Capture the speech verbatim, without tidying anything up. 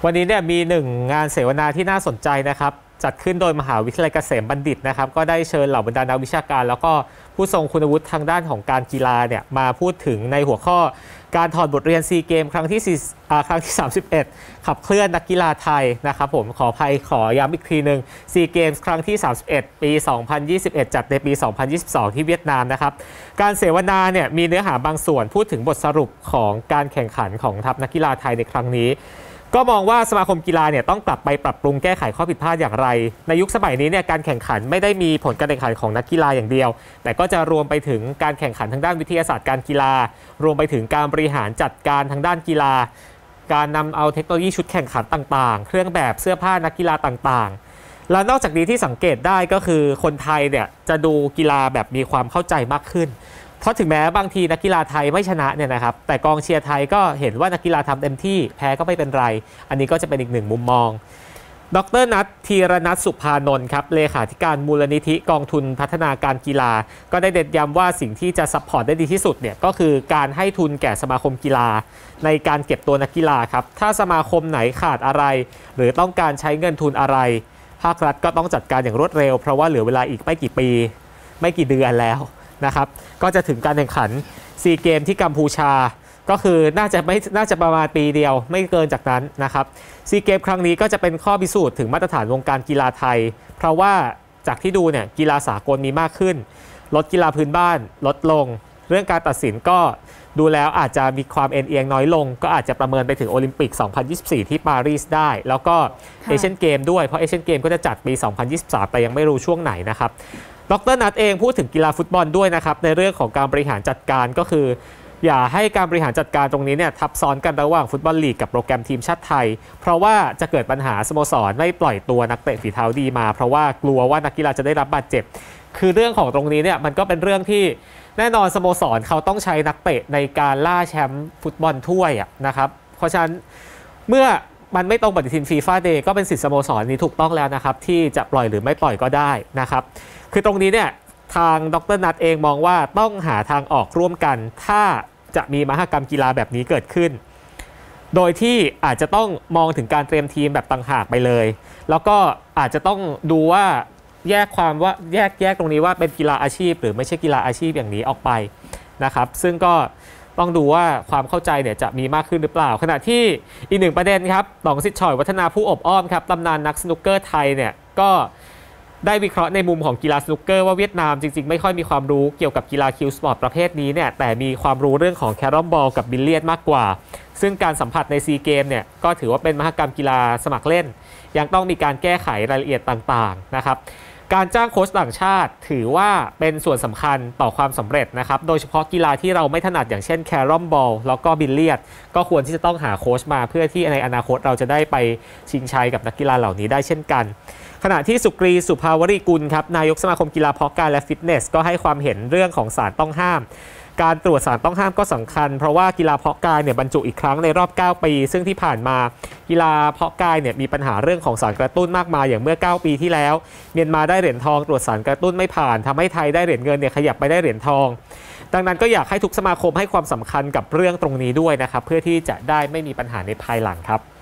วันนี้เนี่ยมีหนึ่งงานเสวนาที่น่าสนใจนะครับจัดขึ้นโดยมหาวิทยาลัยเกษมบัณฑิตนะครับก็ได้เชิญเหล่าบรรดานักวิชาการแล้วก็ผู้ทรงคุณวุฒิทางด้านของการกีฬาเนี่ยมาพูดถึงในหัวข้อการถอดบทเรียนซีเกมครั้งที่ครั้งที่สามสิบเอ็ดขับเคลื่อนนักกีฬาไทยนะครับผมขออภัยขอย้ำอีกทีหนึ่งซีเกมครั้งที่สามสิบเอ็ดปีสองพันยี่สิบเอ็ดจัดในปีสองพันยี่สิบสองที่เวียดนามนะครับการเสวนาเนี่ยมีเนื้อหาบางส่วนพูดถึงบทสรุปของการแข่งขันของทัพนักกีฬาไทยในครั้งนี้ก็มองว่าสมาคมกีฬาเนี่ยต้องกลับไปปรับปรุงแก้ไขข้อผิดพลาดอย่างไรในยุคสมัยนี้เนี่ยการแข่งขันไม่ได้มีผลการแข่งขันของนักกีฬาอย่างเดียวแต่ก็จะรวมไปถึงการแข่งขันทางด้านวิทยาศาสตร์การกีฬารวมไปถึงการบริหารจัดการทางด้านกีฬาการนำเอาเทคโนโลยีชุดแข่งขันต่างๆเครื่องแบบเสื้อผ้านักกีฬาต่างๆแล้วนอกจากนี้ที่สังเกตได้ก็คือคนไทยเนี่ยจะดูกีฬาแบบมีความเข้าใจมากขึ้นเพราะถึงแม้บางทีนักกีฬาไทยไม่ชนะเนี่ยนะครับแต่กองเชียร์ไทยก็เห็นว่านักกีฬาทำเต็มที่แพ้ก็ไม่เป็นไรอันนี้ก็จะเป็นอีกหนึ่งมุมมองดร.นัทธีรนัทสุภานนท์ครับเลขาธิการมูลนิธิกองทุนพัฒนาการกีฬาก็ได้เน้นย้ำว่าสิ่งที่จะซัพพอร์ตได้ดีที่สุดเนี่ยก็คือการให้ทุนแก่สมาคมกีฬาในการเก็บตัวนักกีฬาครับถ้าสมาคมไหนขาดอะไรหรือต้องการใช้เงินทุนอะไรภาครัฐก็ต้องจัดการอย่างรวดเร็วเพราะว่าเหลือเวลาอีกไม่กี่ปีไม่กี่เดือนแล้วนะครับก็จะถึงการแข่งขันซีเกมที่กัมพูชาก็คือน่าจะไม่น่าจะประมาณปีเดียวไม่เกินจากนั้นนะครับซีเกมครั้งนี้ก็จะเป็นข้อพิสูจน์ถึงมาตรฐานวงการกีฬาไทยเพราะว่าจากที่ดูเนี่ยกีฬาสากลมีมากขึ้นลดกีฬาพื้นบ้านลดลงเรื่องการตัดสินก็ดูแล้วอาจจะมีความเอ็นเอียงน้อยลงก็อาจจะประเมินไปถึงโอลิมปิกสองพันยี่สิบสี่ที่ปารีสได้แล้วก็เอเชียนเกมด้วยเพราะเอเชียนเกมก็จะจัดปีสองพันยี่สิบสามแต่ยังไม่รู้ช่วงไหนนะครับดร.นัทเองพูดถึงกีฬาฟุตบอลด้วยนะครับในเรื่องของการบริหารจัดการก็คืออย่าให้การบริหารจัดการตรงนี้เนี่ยทับซ้อนกันระหว่างฟุตบอลลีกกับโปรแกรมทีมชาติไทยเพราะว่าจะเกิดปัญหาสโมสรไม่ปล่อยตัวนักเตะฝีเท้าดีมาเพราะว่ากลัวว่านักกีฬาจะได้รับบาดเจ็บคือเรื่องของตรงนี้เนี่ยมันก็เป็นเรื่องที่แน่นอนสโมสรเขาต้องใช้นักเตะในการล่าแชมป์ฟุตบอลถ้วยนะครับเพราะฉะนั้นเมื่อมันไม่ตรงปฏิทินฟีฟ่าเดย์ก็เป็นสิทธิสโมสรนี้ถูกต้องแล้วนะครับที่จะปล่อยหรือไม่ปล่อยก็ได้นะครับคือตรงนี้เนี่ยทางดร.นัทเองมองว่าต้องหาทางออกร่วมกันถ้าจะมีมหกรรมกีฬาแบบนี้เกิดขึ้นโดยที่อาจจะต้องมองถึงการเตรียมทีมแบบต่างหากไปเลยแล้วก็อาจจะต้องดูว่าแยกความว่าแยกแยกตรงนี้ว่าเป็นกีฬาอาชีพหรือไม่ใช่กีฬาอาชีพอย่างนี้ออกไปนะครับซึ่งก็ต้องดูว่าความเข้าใจเนี่ยจะมีมากขึ้นหรือเปล่าขณะที่อีกหนึ่งประเด็นครับต๋องสิทธิ์ฉ่อยวัฒนาผู้อบอ้อมครับตำนานนักสนุกเกอร์ไทยเนี่ยก็ได้วิเคราะห์ในมุมของกีฬาสนุกเกอร์ว่าเวียดนามจริงๆไม่ค่อยมีความรู้เกี่ยวกับกีฬาคิวสปอร์ตประเภทนี้เนี่ยแต่มีความรู้เรื่องของแครอมบอลกับบิลเลียดมากกว่าซึ่งการสัมผัสในซีเกมเนี่ยก็ถือว่าเป็นมหกรรมกีฬาสมัครเล่นยังต้องมีการแก้ไขรายละเอียดต่างๆนะครับการจ้างโค้ชต่างชาติถือว่าเป็นส่วนสำคัญต่อความสำเร็จนะครับโดยเฉพาะกีฬาที่เราไม่ถนัดอย่างเช่นแครอมบอลแล้วก็บิลเลียดก็ควรที่จะต้องหาโค้ชมาเพื่อที่ในอนาคตเราจะได้ไปชิงชัยกับนักกีฬาเหล่านี้ได้เช่นกันขณะที่สุกรีสุภาวรีกุลครับนายกสมาคมกีฬาเพาะกายและฟิตเนสก็ให้ความเห็นเรื่องของสารต้องห้ามการตรวจสารต้องห้ามก็สำคัญเพราะว่ากีฬาเพาะกายเนี่ยบรรจุอีกครั้งในรอบเก้าปีซึ่งที่ผ่านมากีฬาเพาะกายเนี่ยมีปัญหาเรื่องของสารกระตุ้นมากมายอย่างเมื่อเก้าปีที่แล้วเมียนมาได้เหรียญทองตรวจสารกระตุ้นไม่ผ่านทำให้ไทยได้เหรียญเงินเนี่ยขยับไปได้เหรียญทองดังนั้นก็อยากให้ทุกสมาคมให้ความสำคัญกับเรื่องตรงนี้ด้วยนะครับเพื่อที่จะได้ไม่มีปัญหาในภายหลังครับ